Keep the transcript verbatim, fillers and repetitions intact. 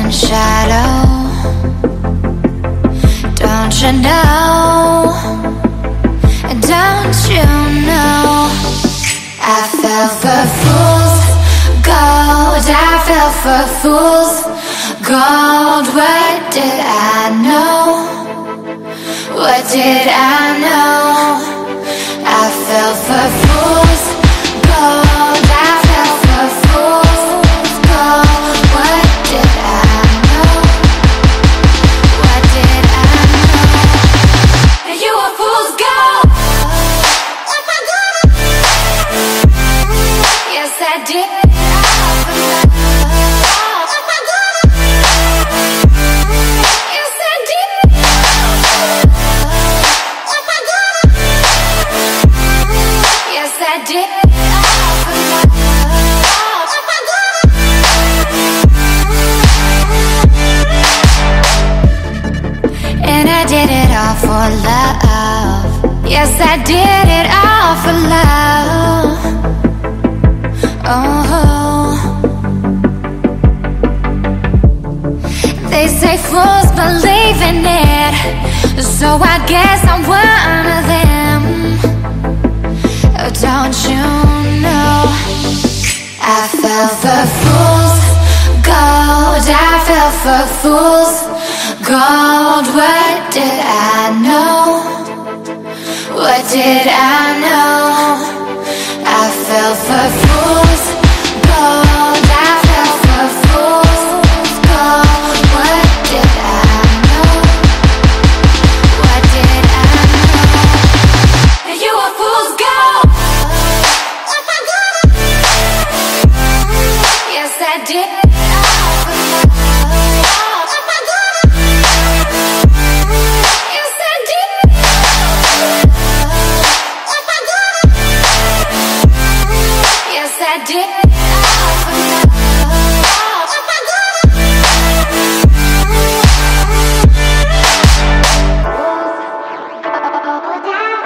in shadow. Don't you know? Don't you know? I fell for fools gold. I fell for fools gold. What did I know? What did I know? I fell for fools gold. I fell for fools gold. What did I know? What did I know? You were fool's gold. Yes, I did. And I did it all for love. Yes, I did it all for love. Oh, they say fools believe in it, so I guess I'm one of them. Oh, don't you know? I fell for fools gold. I fell for fools gold. What did I know? What did I know?